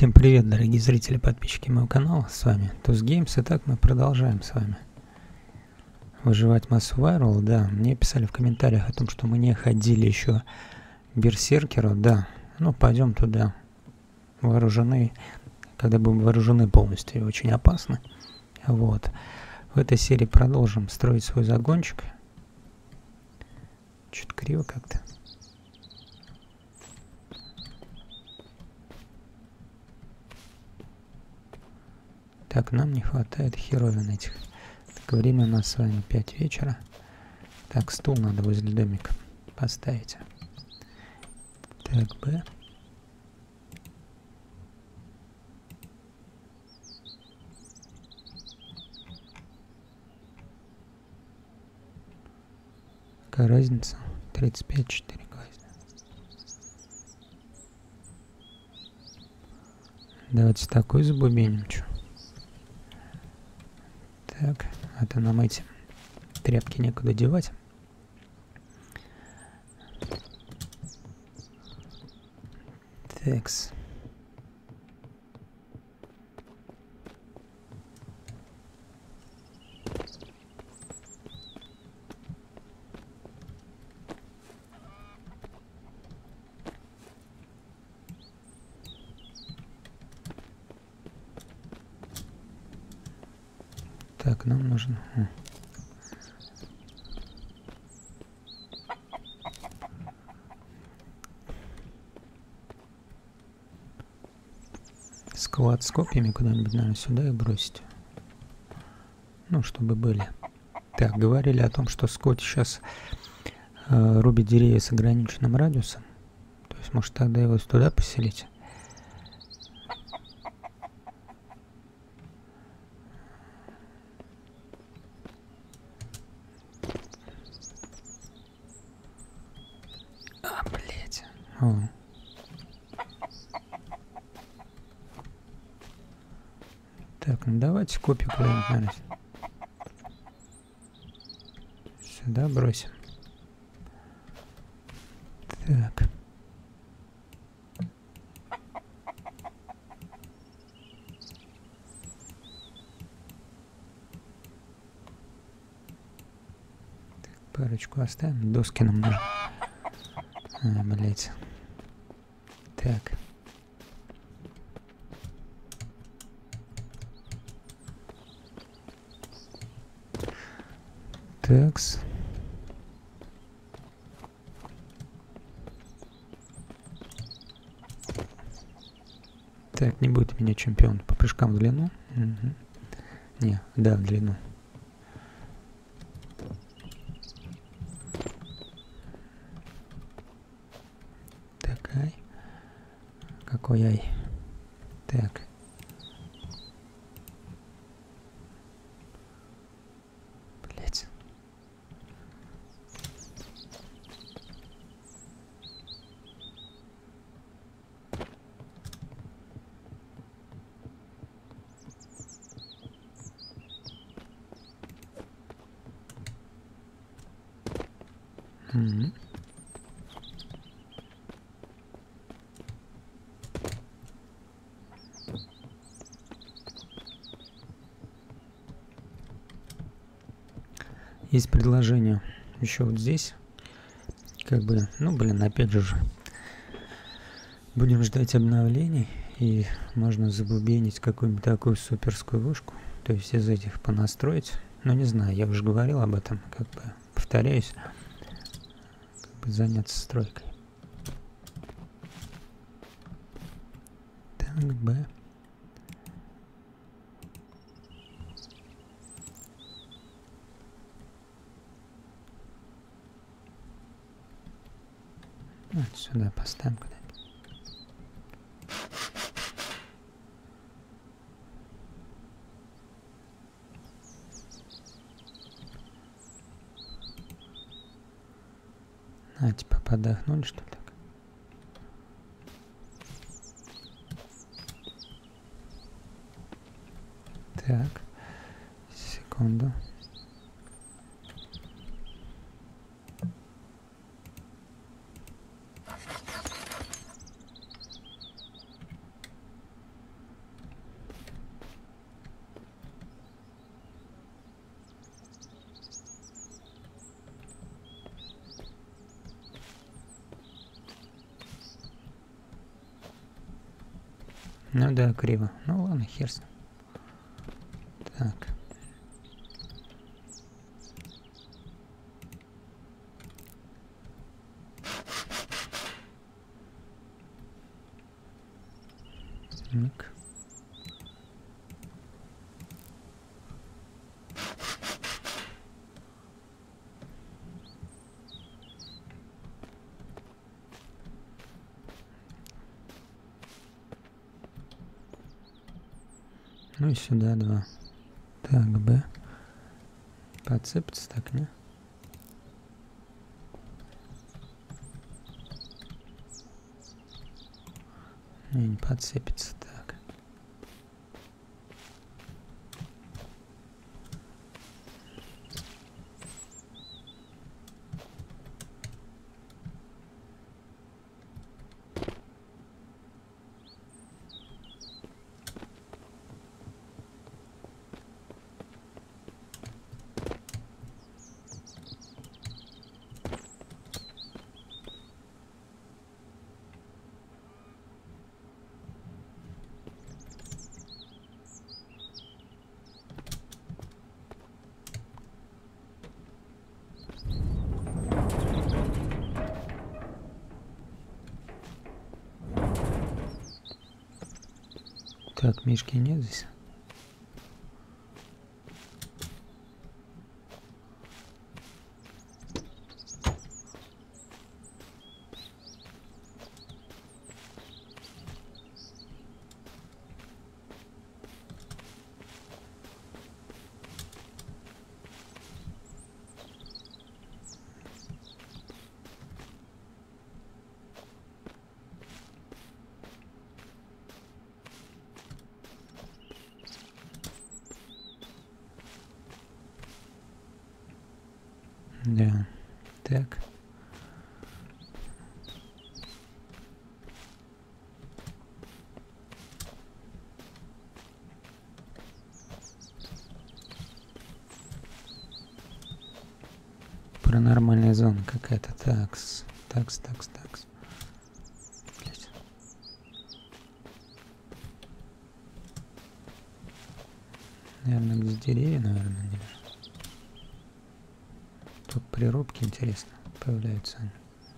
Всем привет, дорогие зрители, подписчики моего канала, с вами Туз Геймс. Итак, мы продолжаем с вами выживать Mass Survival. Да, мне писали в комментариях о том, что мы не ходили еще к Берсеркеру. Да, ну пойдем туда вооружены, когда будем вооружены полностью, и очень опасно. Вот, в этой серии продолжим строить свой загончик. Чуть криво как-то. Так, нам не хватает херовин этих. Так, время у нас с вами 5 вечера. Так, стул надо возле домика поставить. Так, Б. Какая разница? 35-4 гвоздя. Давайте такой забубеним. Чё? Так, а то нам эти тряпки некуда девать. Такс. Так, нам нужно... Склад с копьями куда-нибудь, наверное, сюда и бросить. Ну, чтобы были. Так, говорили о том, что Скотт сейчас рубит деревья с ограниченным радиусом. То есть, может, тогда его туда поселить? А, блять. О. Так, ну давайте копию куда-нибудь, наверное, сюда бросим. Так. Парочку оставим. Доски нам нужны. А, блять. Так. Такс. Так, не будет у меня чемпион по прыжкам в длину. Угу. Не, да, в длину. Такай. Какой ай. Так. Блять. Угу. Есть предложение еще вот здесь. Как бы, ну блин, опять же, будем ждать обновлений. И можно забубенить какую-нибудь такую суперскую вышку. То есть из этих понастроить. Но не знаю, я уже говорил об этом. Как бы повторяюсь. Как бы заняться стройкой. Так, Б. Вот сюда поставим куда-нибудь. А, типа подохнули, что ли, так? Так, секунду. Ну да, криво. Ну ладно, хер с ним. Так. Так. Ну и сюда 2. Так, Б. Подсыпаться так, не? Не подсыпется так. Так, Мишки нет здесь. Да. Так. Паранормальная зона какая-то. Такс. Такс. Блять. Наверное, где деревья, наверное, не. Тут прирубки, интересно, появляются они.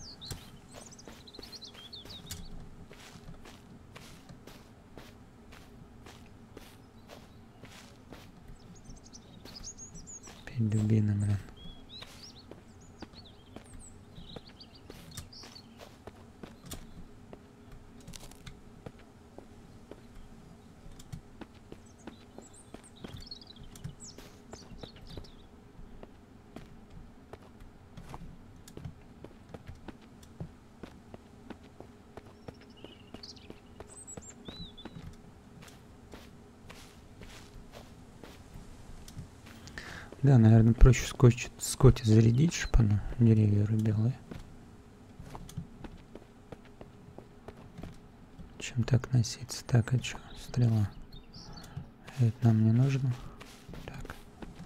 Опять дубина, блин. Да, наверное, проще скотч зарядить, чтобы оно деревья рубило, чем так носиться. Так, а что? Стрела. Это нам не нужно. Так.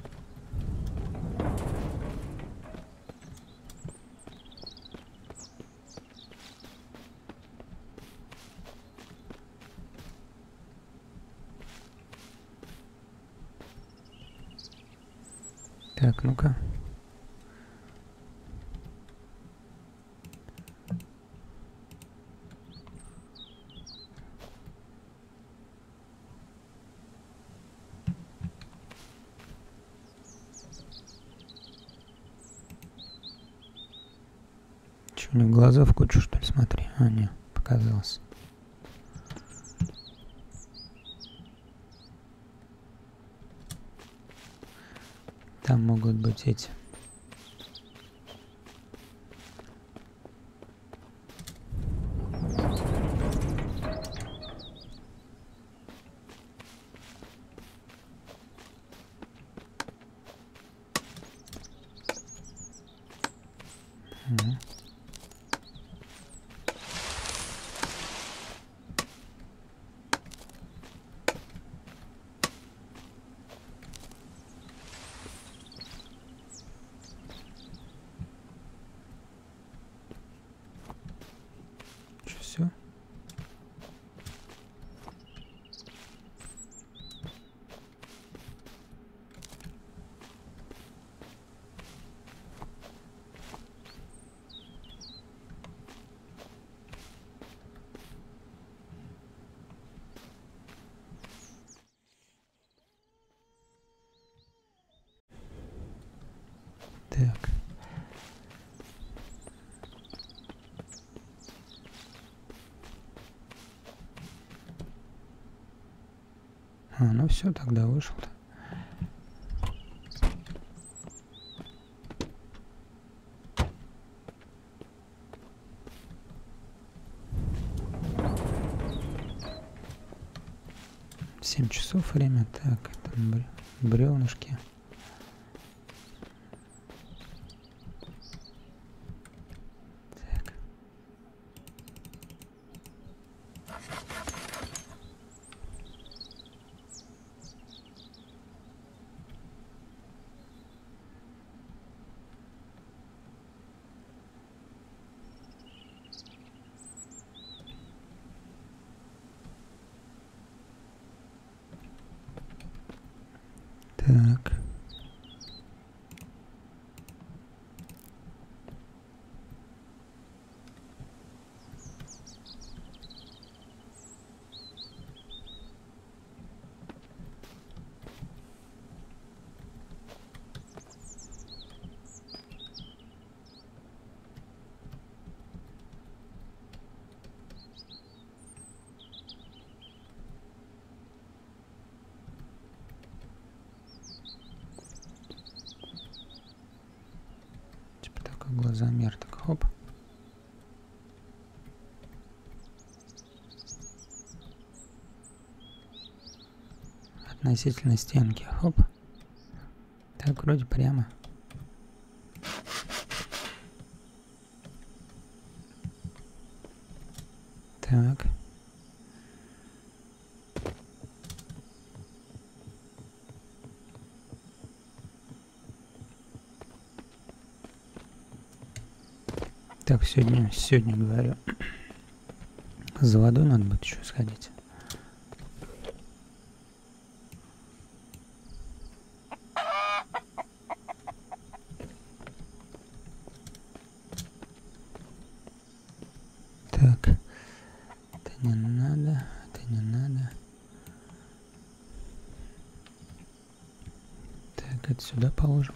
Так, ну-ка. Че, у него глаза в кучу, что ли, смотри? А, не, показалось. Там могут быть эти. Ну все, тогда вышел-то. Семь часов время. Так, там бревнышки. Так. Типа такой глазомер, так хоп. Относительно стенки, хоп. Так, вроде прямо. Так. Так, сегодня говорю. За водой надо будет еще сходить. Так. Это не надо, это не надо. Так, это сюда положим.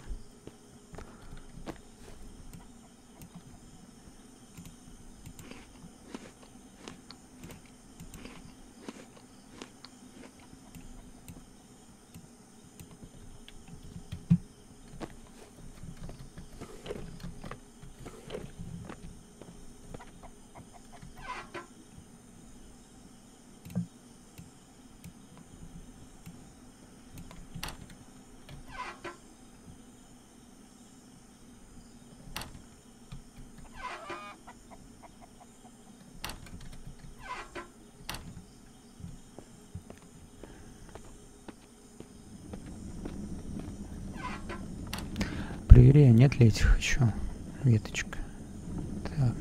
Проверяю, нет ли этих еще веточек. Так.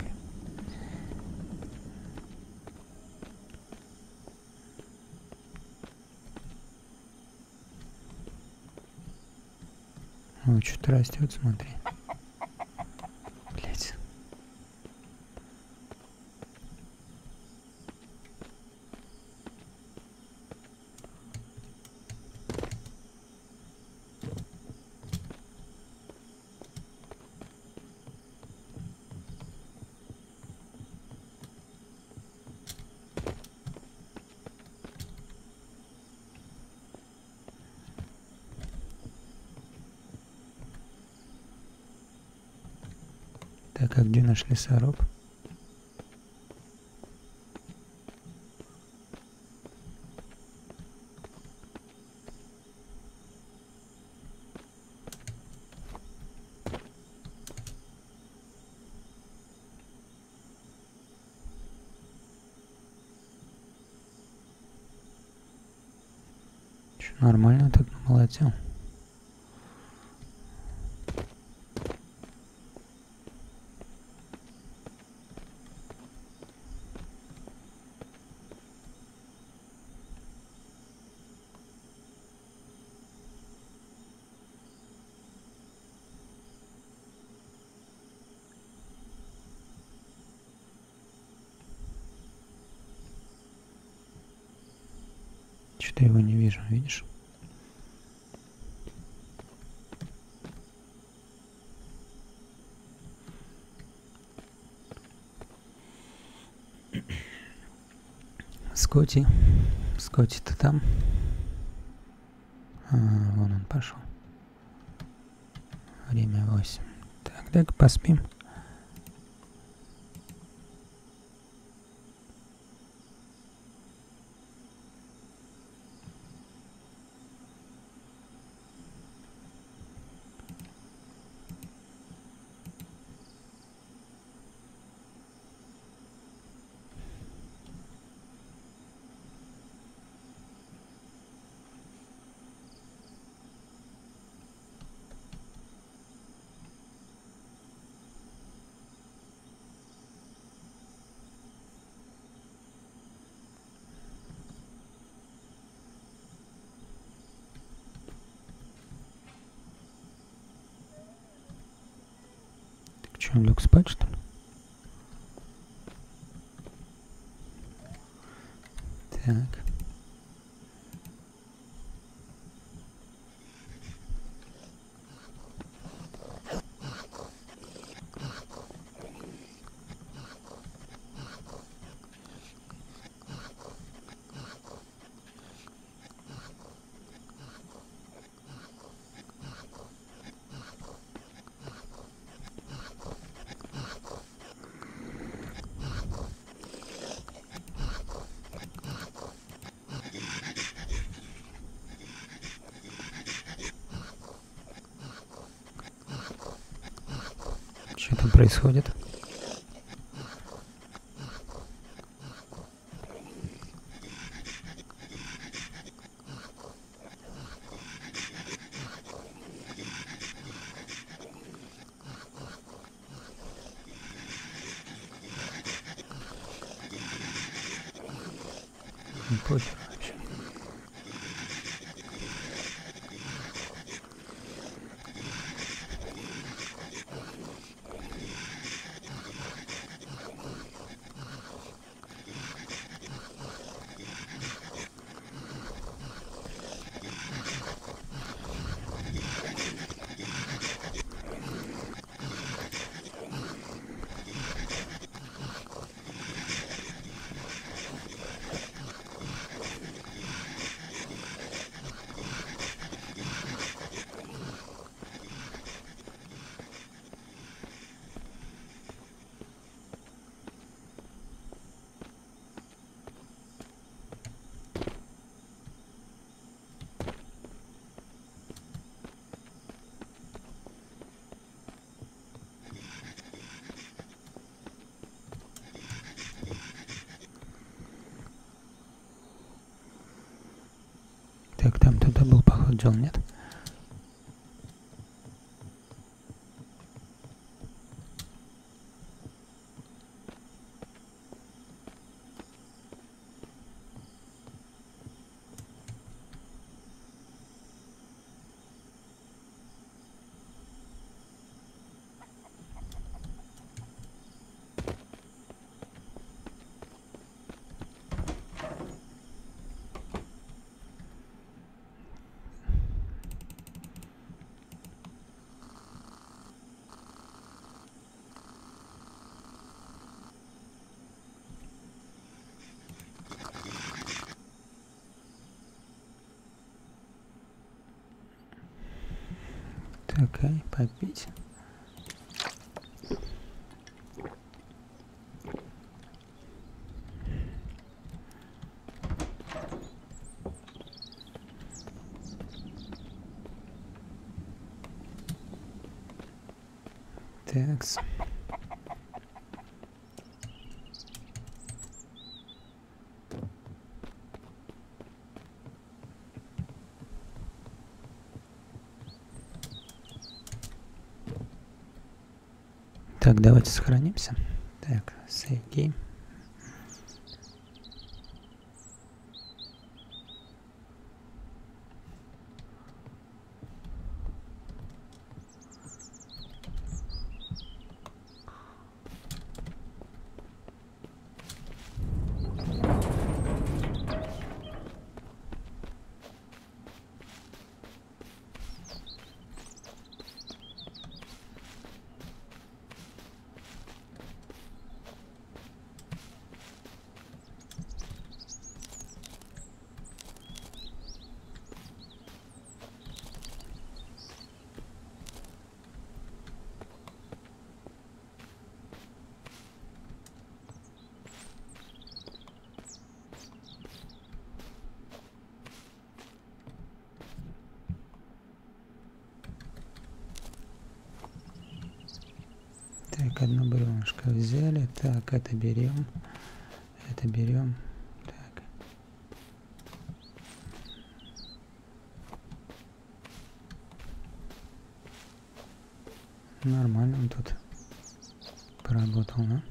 О, что-то растет, смотри. Блять. Так, а где наш лесоруб? Че, нормально так намолотил? Что-то его не вижу, видишь? Скотти, ты там? Вон он пошел. Время 8. Так, дай-ка поспим. Че, он лег спать, что ли? Так. Что там происходит? Не похер вообще. Так, там туда был поход, Джон, нет? Такая, попить. Такс. Так, давайте сохранимся. Так, save game. одно бревнышко взяли. Так, это берем. Это берем. Так. Нормально он тут поработал, да?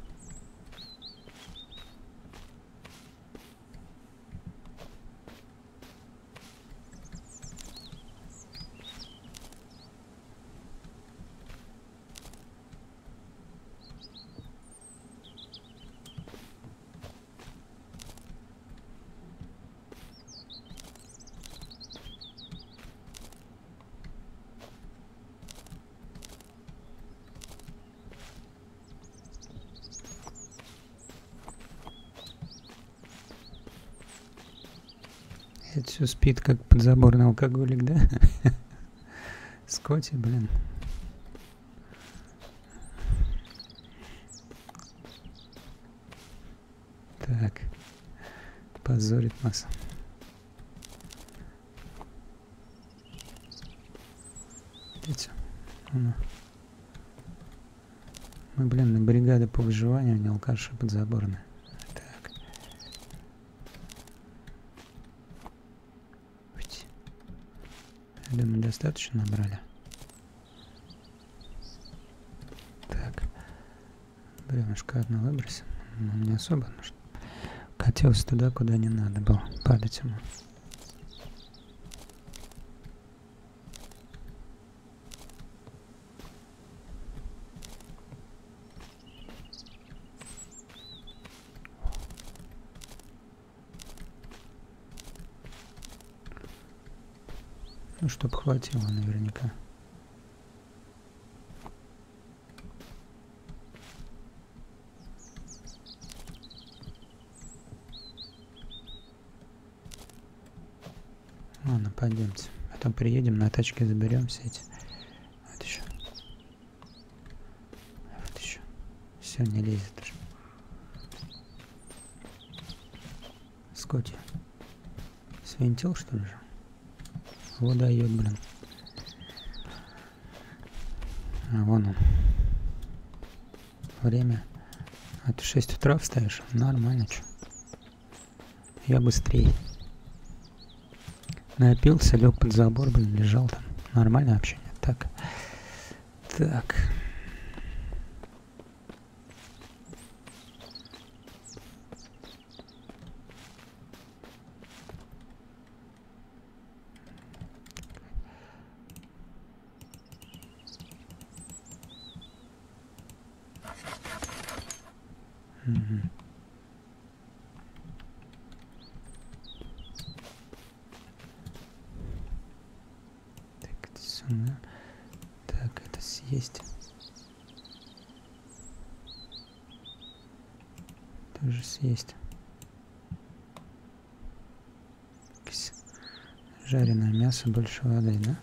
Это все спит, как подзаборный алкоголик, да? Скотти, блин. Так. Позорит нас. Видите? Мы, блин, на бригады по выживанию, не алкаши подзаборные. Так. Я думаю, достаточно набрали. Так. Бревнышко одно выбросим. Но не особо нужно. Хотелось туда, куда не надо было. Падать ему. Ну, чтоб хватило наверняка. Ладно, пойдемте. Потом приедем, на тачке заберем все эти. Вот еще. Вот еще. Все, не лезет уже. Скотти. Свинтил, что ли же? Водоед, блин. А вон он. Время. А ты 6 утра встаешь? Нормально, чё. Я быстрее. Напился, лег под забор, блин, лежал там. Нормальное общение. Так. Так. Угу. Так, это сюда. Так, это съесть. Тоже съесть. Жареное мясо, больше воды, да?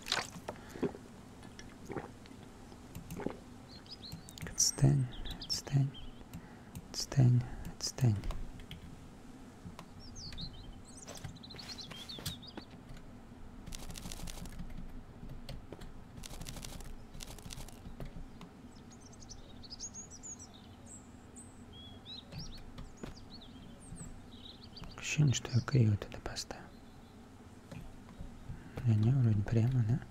Отстань, отстань, отстань, отстань. Ощущение, что я криво туда поставил. Не, вроде прямо, да?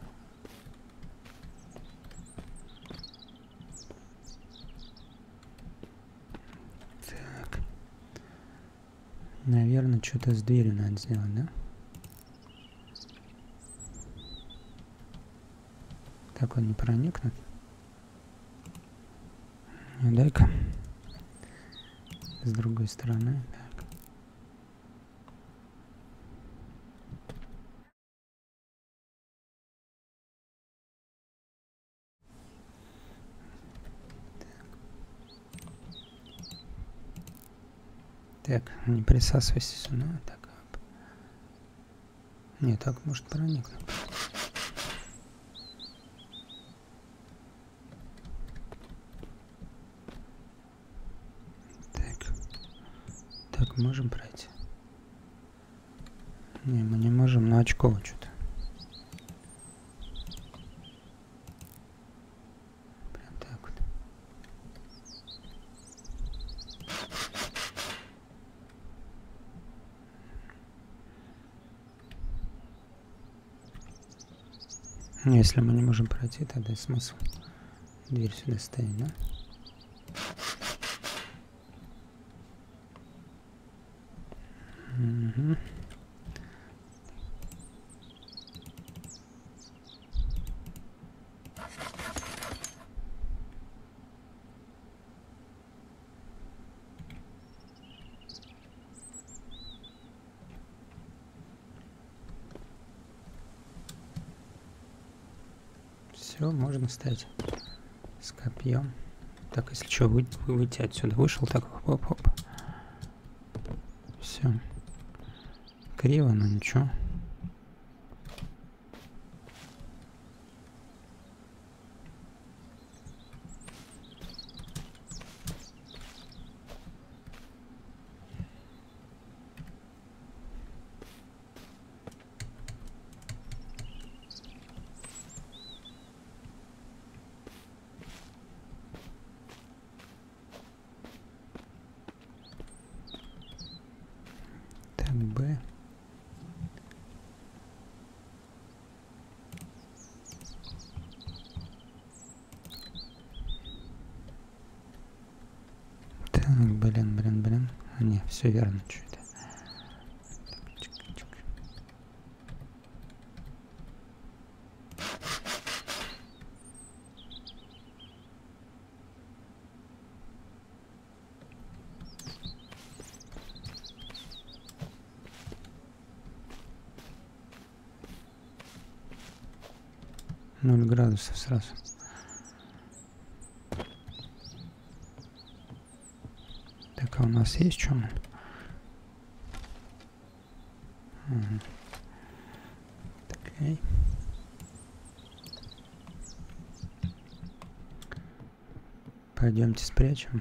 Так. Наверное, что-то с дверью надо сделать, да? Так он не проникнет. Дай-ка. С другой стороны. Так. Так, не присасывайся сюда. Так. Не, так может проникнуть. Так. Так, можем пройти? Не, мы не можем, но очково что-то. Прям так вот. Если мы не можем пройти, тогда смысл дверь сюда ставить, да? Угу. Все, можно ставить с копьем. Так, если что, выйти отсюда. Вышел, так, хоп-хоп. Все. Криво, но ничего. Б. Так, блин. А, не, все верно, что-то. Ноль градусов сразу. Так, а у нас есть что? Угу. Окей. Пойдемте спрячем.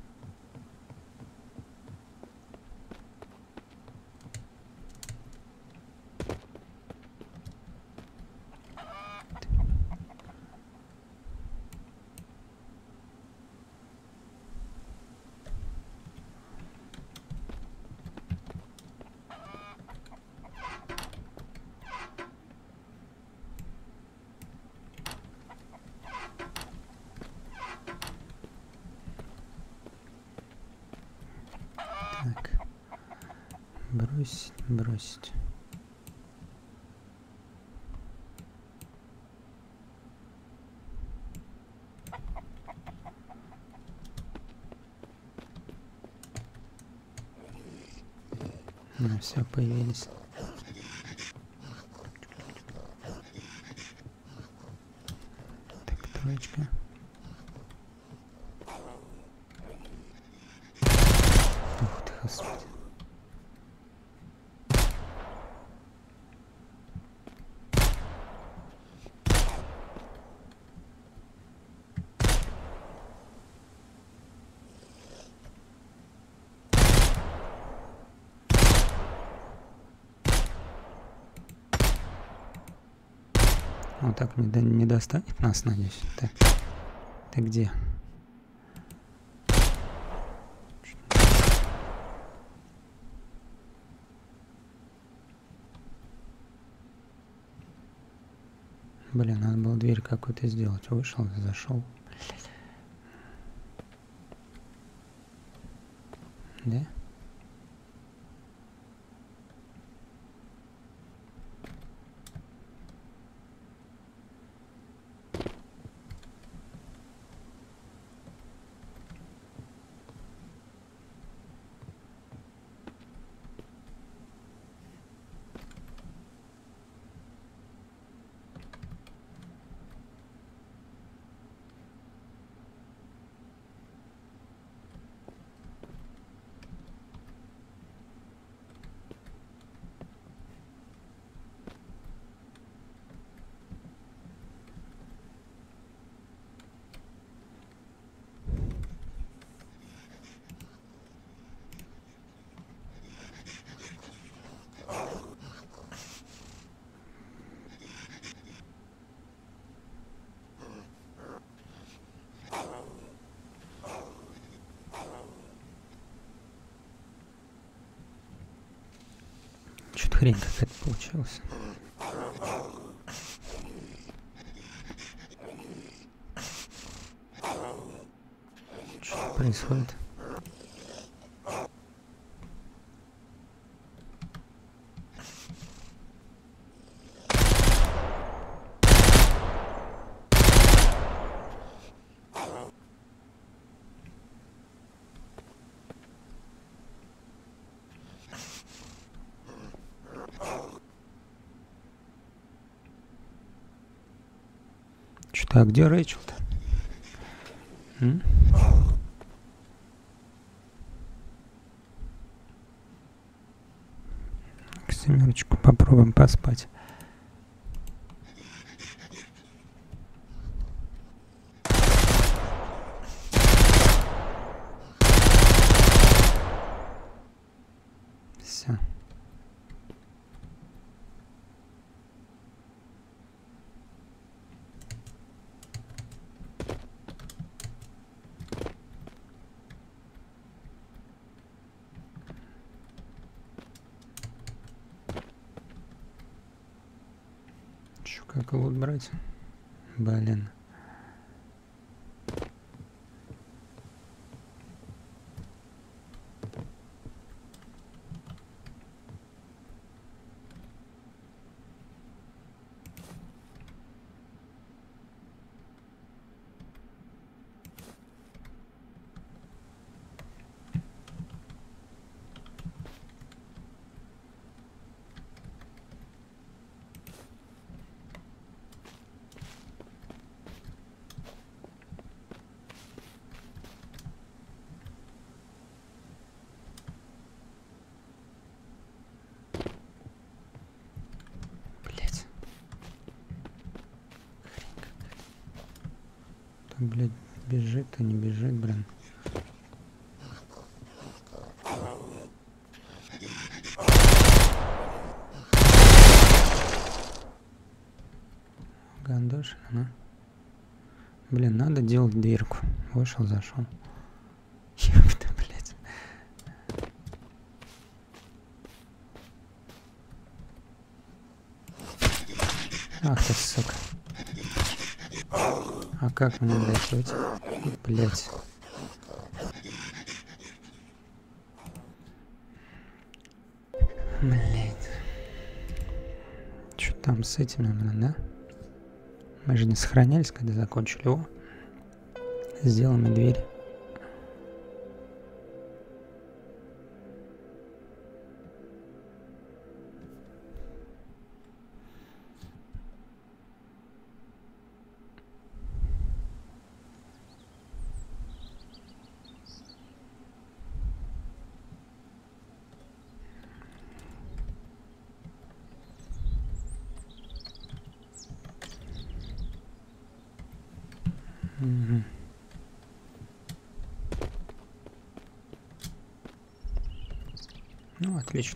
Так. Бросить. Ну, все, появились. Так, троечка. Ух ты, господи. Вот так не достанет нас, надеюсь. Так, ты где? Блин, надо было дверь какую-то сделать. Вышел, зашел. Да? Что-то хрень какая-то получилась. происходит? Что-то, а где Рэйчел-то? К семерочку попробуем поспать. Все. Как лут брать? Блин. Блять, бежит, а не бежит, блин. Гандошина, ну. Блин, надо делать дырку. Вышел, зашел. Ёпта, блять. Ах ты, сука. А как мне, блядь, выйти? Блять. Блять. Что там с этими, блин, да? Мы же не сохранялись, когда закончили. О, сделаем дверь. Угу. Ну, отлично.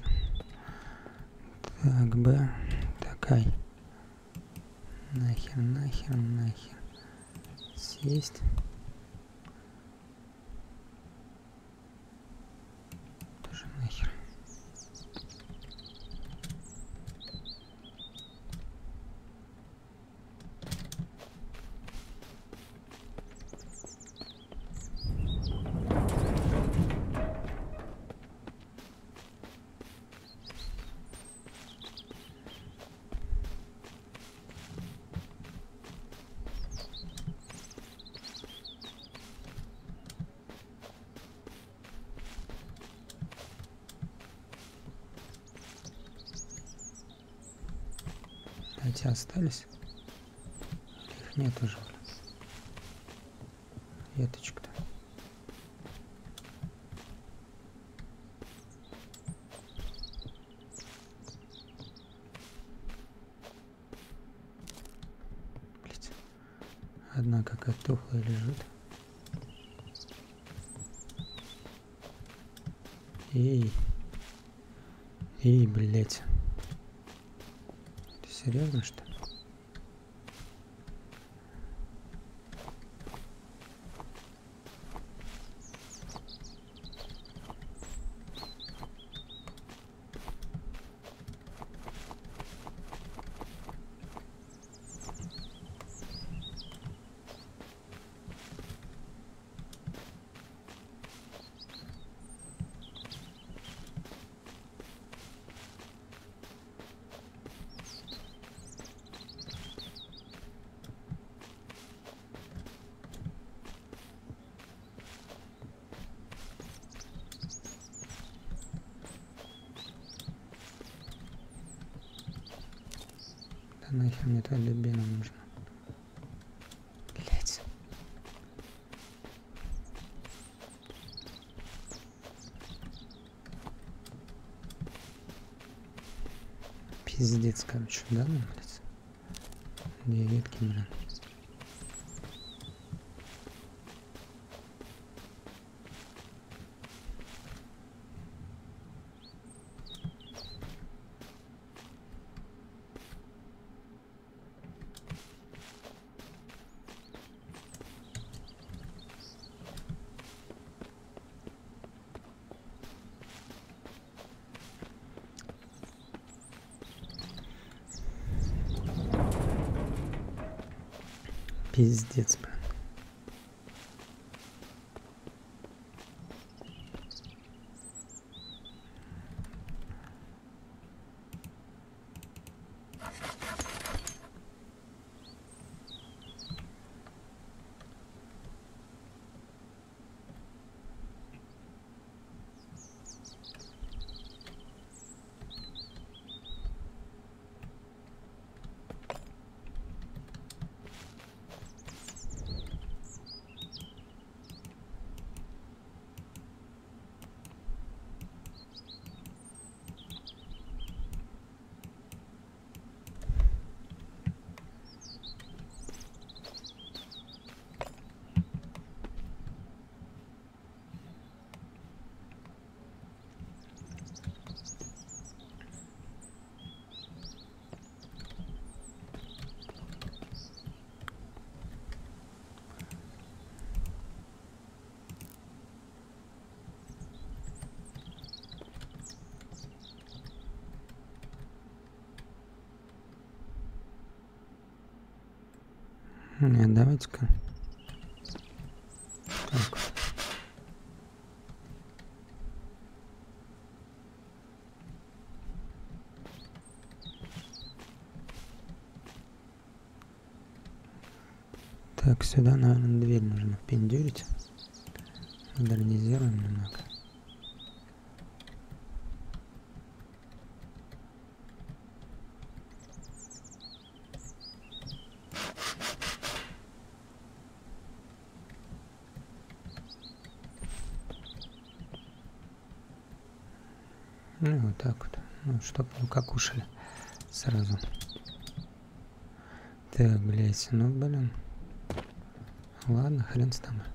Так, Б. Такай. Нахер, нахер, нахер. Съесть. Тоже нахер. Эти остались? Их нет уже. Веточка-то. Блять. Одна какая-то тухлая лежит. Эй. Эй, блять. Ты серьезно, что ли? Да нахер мне твоя дубина нужна. Блять. Пиздец, короче, да, ну, блядь. 2 ветки, блин. Пиздец, блин. Нет, давайте-ка. Так. Так, сюда, наверное, дверь нужно впендюрить. Модернизируем немного. Ну, вот так вот. Ну, чтоб ну как ушли сразу. Так, блять, ну, блин. Ладно, хрен с тобой.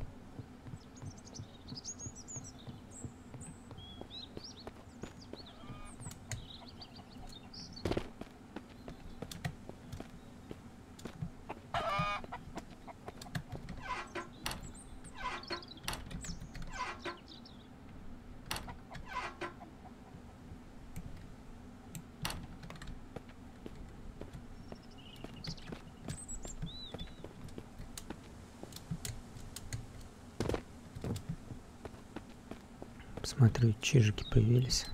Смотрю, чижики появились.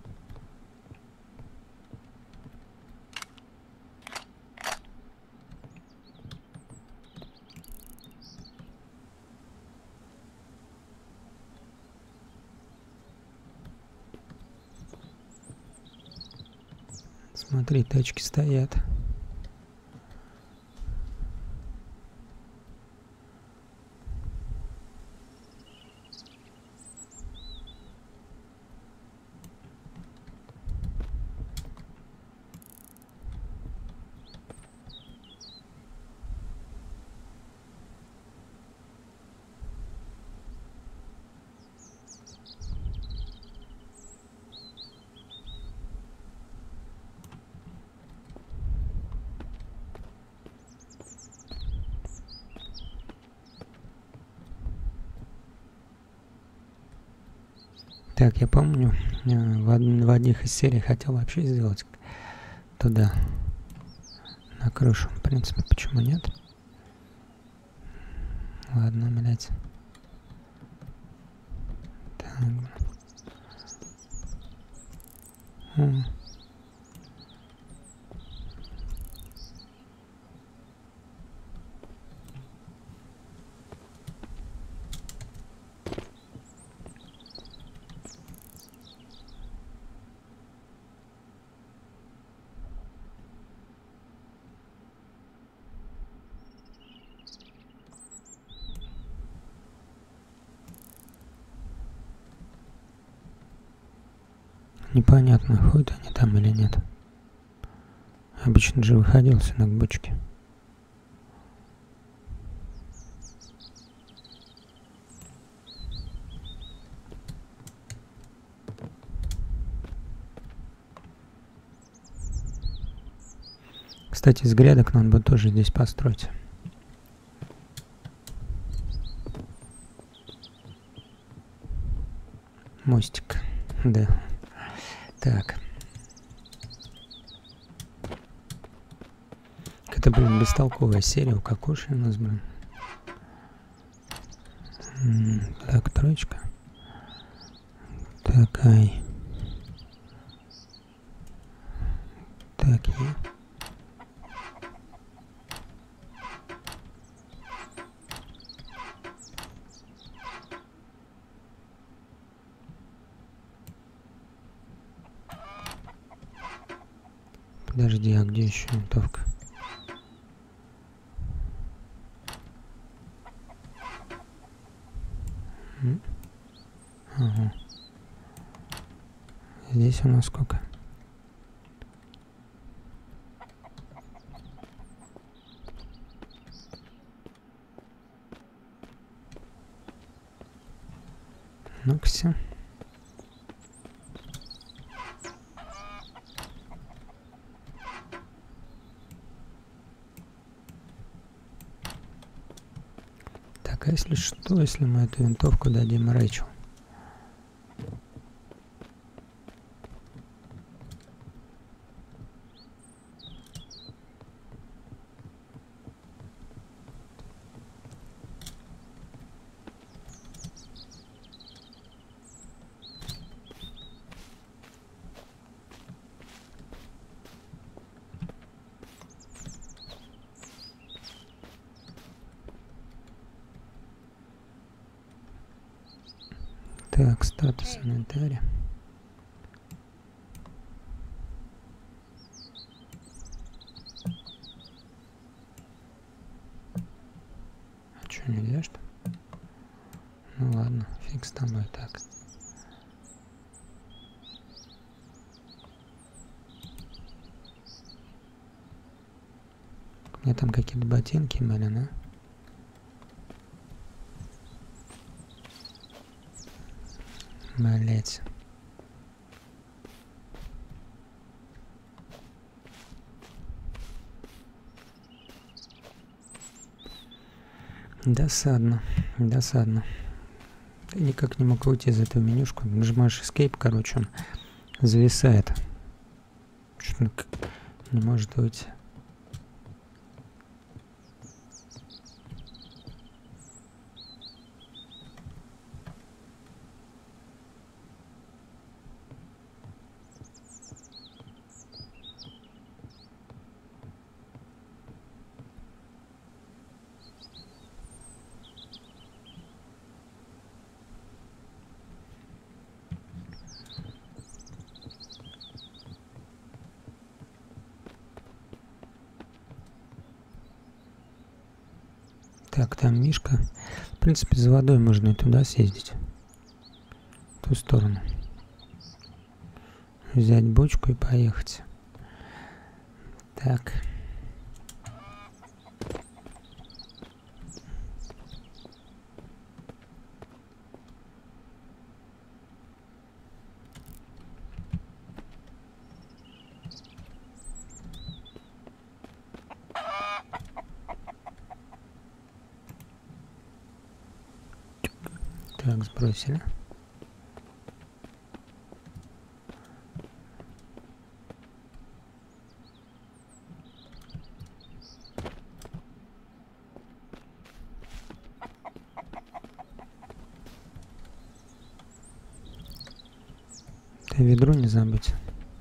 Смотри, тачки стоят. Так, я помню, в одних из серий хотел вообще сделать туда, на крышу. В принципе, почему нет? Ладно, блять. Так. Непонятно, ходят они там или нет. Обычно же выходил сюда к бочке. Кстати, с грядок надо бы тоже здесь построить. Мостик, да. Так. Это, блин, бестолковая серия у Кокоши у нас, блин. Так, троечка. Такая. Так, я. Подожди, а где еще винтовка? Ага. Здесь у нас сколько? Ну-ка, все. Так, а если что, если мы эту винтовку дадим Рэйчел? Так, статус инвентаря. А что, нельзя, что? Ну ладно, фиг с тобой, так. У меня там какие-то ботинки были, да? Блять. Досадно, досадно. Я никак не мог выйти из этого менюшку. Нажимаешь Escape, короче, он зависает. Что-то не может выйти. Так, там Мишка. В принципе, за водой можно и туда съездить. В ту сторону. Взять бочку и поехать. Так. Так, сбросили. Да, ведро не забыть.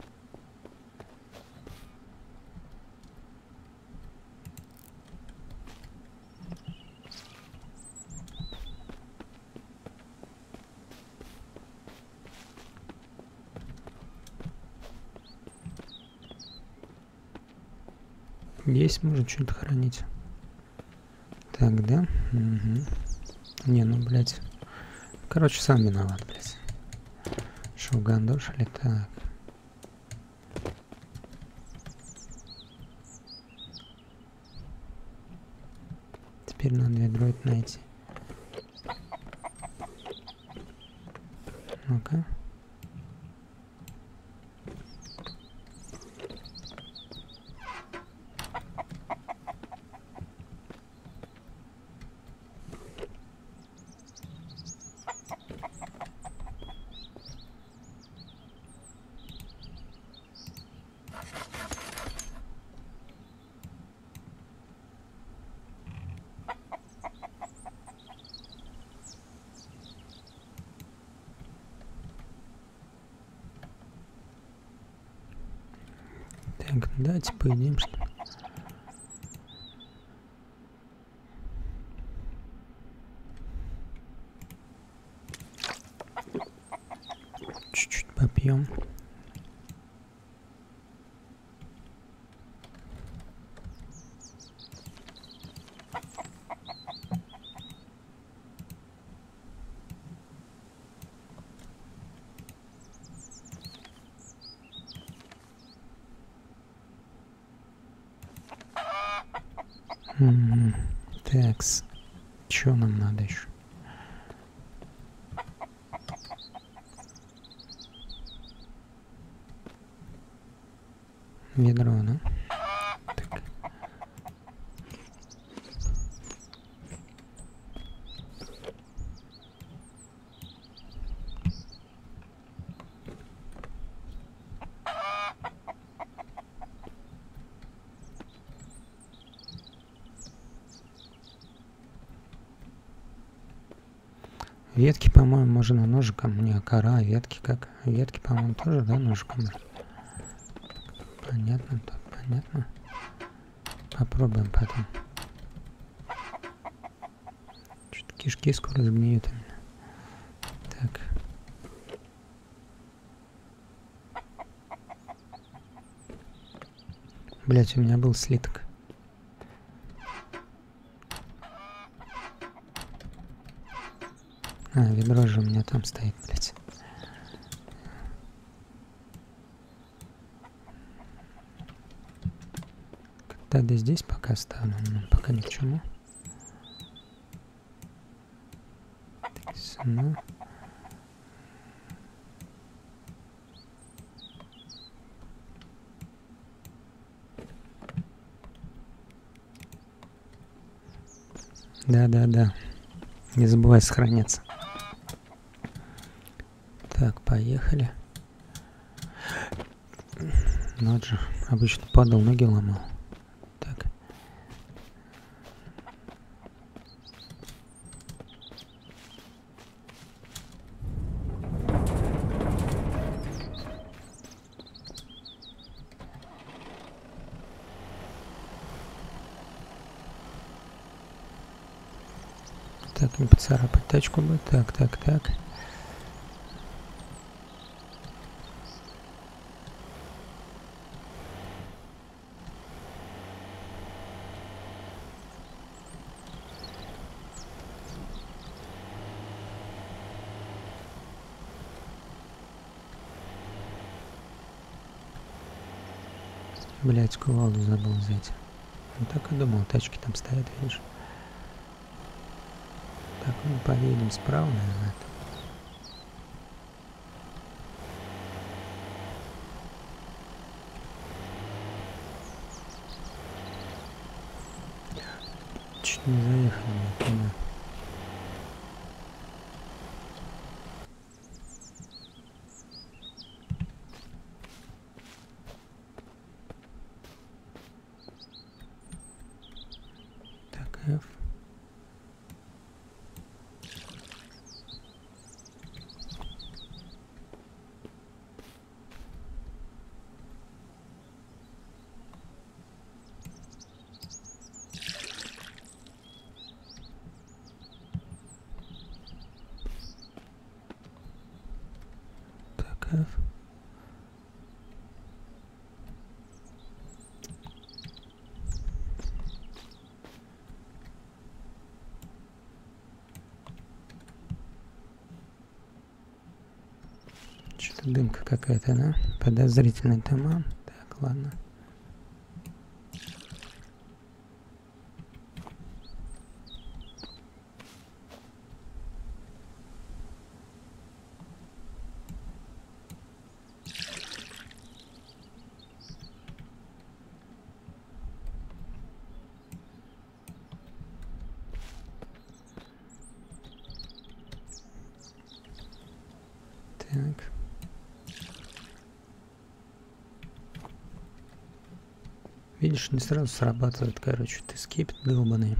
Здесь можно что-то хранить. Так, да? Угу. Не, ну, блядь. Короче, сам виноват, блядь. Шо, гандошили? Так. Теперь надо ведро это найти. Ну-ка. Так, давайте поедим, что ли. Чуть-чуть попьем. Такс. Чё нам надо еще? Ведро, да? Так. Ветки, по-моему, можно ножиком. Не, кора, ветки как? Ветки, по-моему, тоже, да, ножиком? Понятно, тут понятно. Попробуем потом. Что-то кишки скоро сгниют у меня. Так. Блять, у меня был слиток. А, ведро же у меня там стоит, блять. Тогда здесь пока оставлю, но пока ни к чему. Ну. Да. Не забывай сохраняться. Так, поехали. Вот же, обычно падал, ноги ломал. Так. Так, не поцарапать тачку бы. Так. Блять, кувалду забыл взять. Ну так и думал, тачки там стоят, видишь. Так, ну поедем справа, наверное. Чуть не заехали туда. Так, F. Так, F. Что-то дымка какая-то, да? Подозрительный туман. Так, ладно. Так. Видишь, не сразу срабатывает, короче, ты скипет долбаный.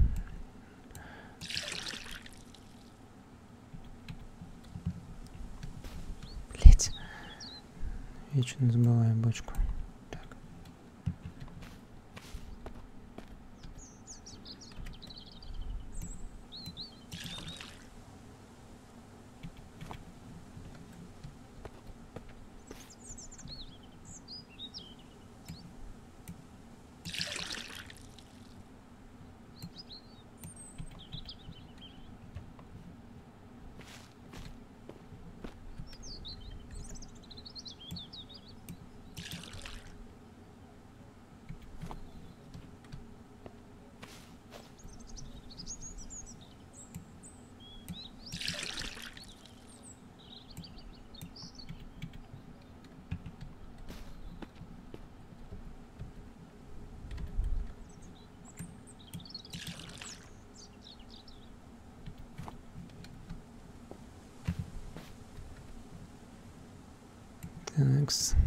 Блять. Вечно забываю бочку. Так. Такс.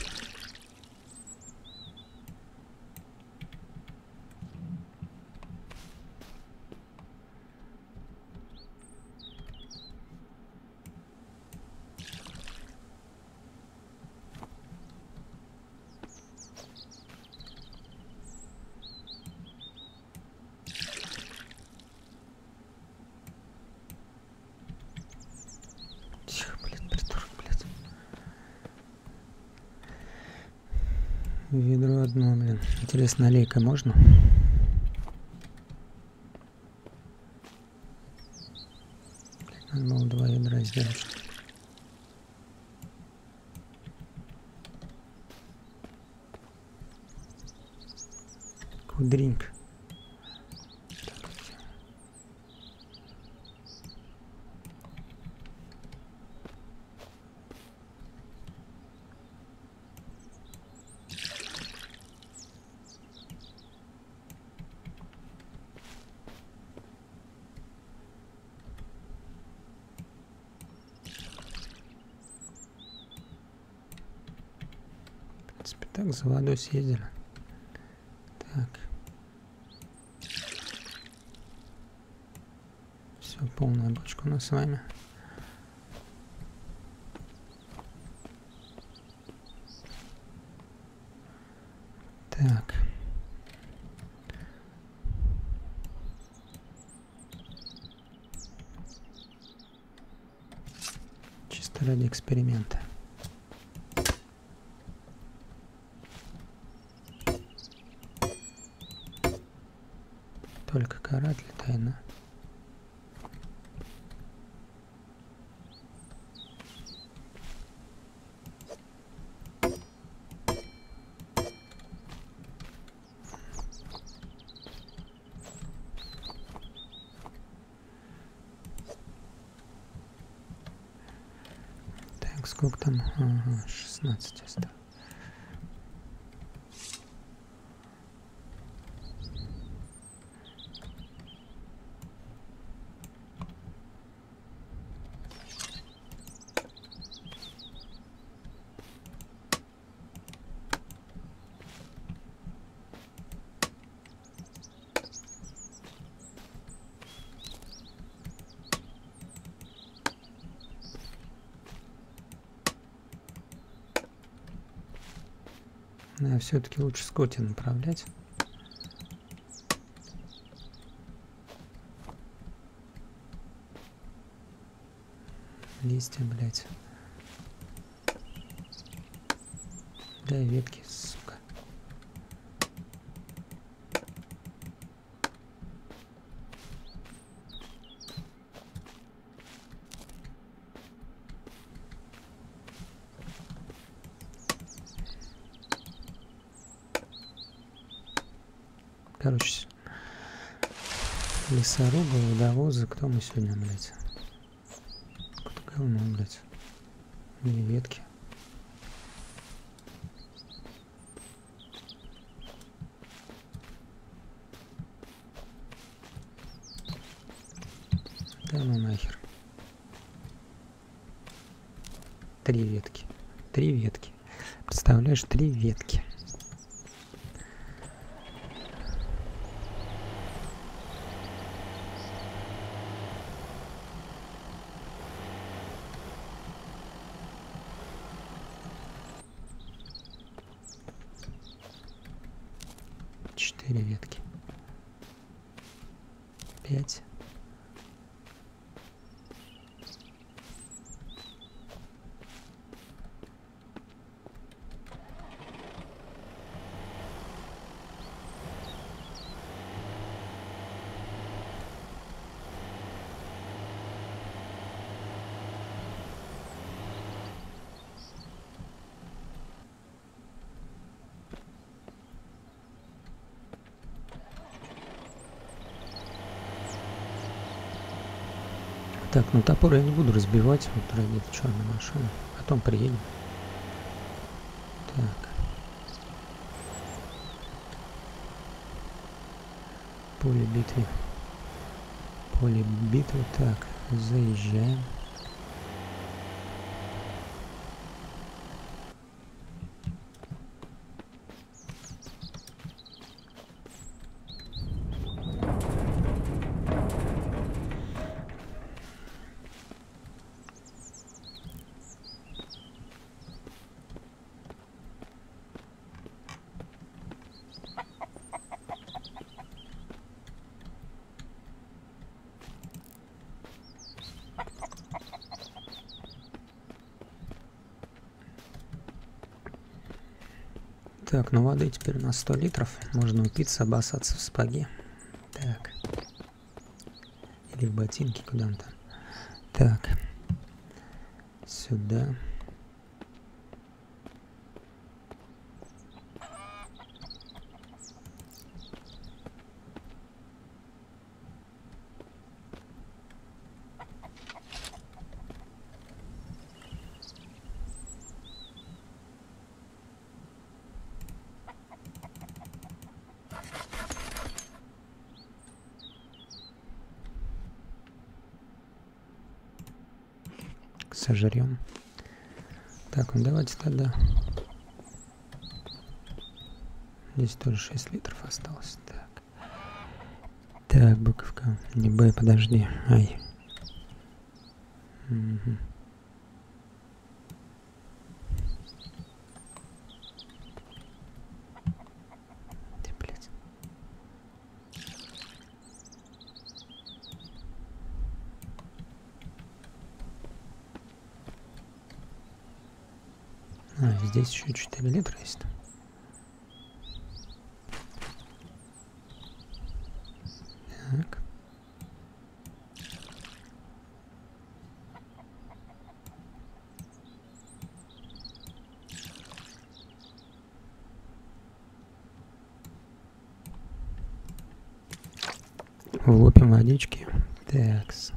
Тихо, блядь, придурок, блядь. Ведро одно, блин. Интересно, лейка можно? Надо было 2 ядра сделать. Кудринг. В принципе, так, за водой съездили. Так. Все, полная бочка у нас с вами. Так. Чисто ради эксперимента. Только карат летает, да? Так, сколько там? Ага, 16 осталось. Да, все-таки лучше Скотти направлять. Листья, блять. Да, ветки, сука. Короче, лесорубы, водовозы, кто мы сегодня, блядь? Кто говно, блядь? Две ветки. Да ну нахер. 3 ветки. 3 ветки. Представляешь, 3 ветки. Четыре ветки. 5. Так, ну топор я не буду разбивать вот ради этой черной машины. Потом приедем. Так. Поле битвы. Поле битвы. Так, заезжаем. Так, ну воды теперь у нас 100 литров. Можно упиться, обоссаться в спаге. Так. Или в ботинки куда-то. Так. Сюда. Сожрем. Так, ну давайте тогда. Здесь тоже 6 литров осталось. Так. Так, буковка. Не Б, подожди. Ай. Угу. Ты, блядь. А, здесь еще 4 литра есть. Так. Влупим водички. Такс.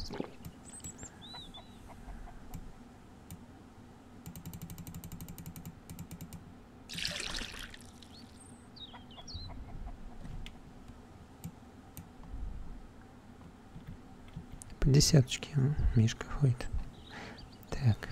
По десяточке. Мишка ходит. Так.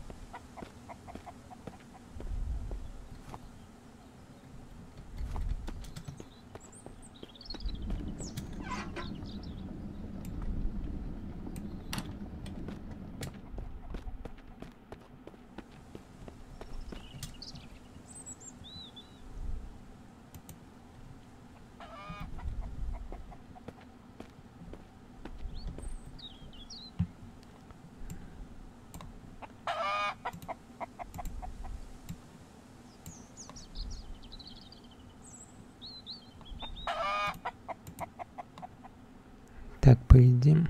Так, поедим.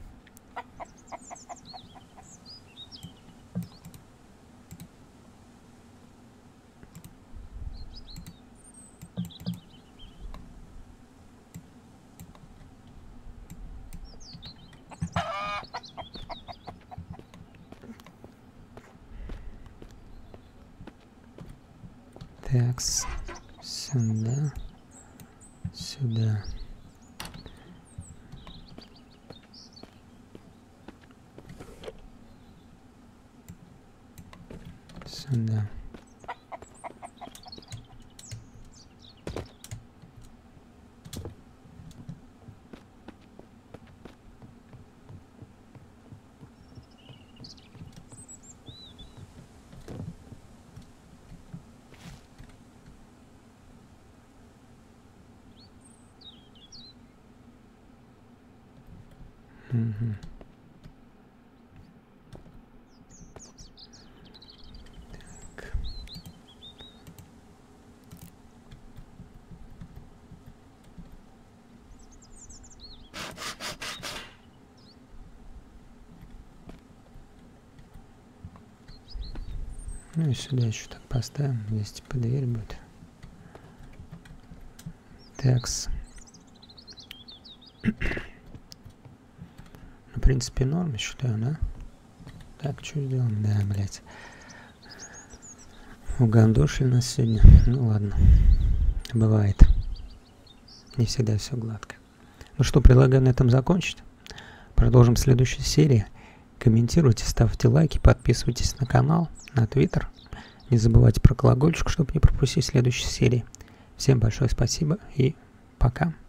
Так, сюда, сюда. Сюда. Угу. Так. Ну и сюда еще так поставим. Здесь типа дверь будет. Такс. В принципе, норм, считаю, да? Так, что сделаем? Да, блядь. Угандошили нас сегодня. Ну ладно. Бывает. Не всегда все гладко. Ну что, предлагаю на этом закончить. Продолжим в следующей серии. Комментируйте, ставьте лайки, подписывайтесь на канал, на Твиттер. Не забывайте про колокольчик, чтобы не пропустить следующей серии. Всем большое спасибо и пока.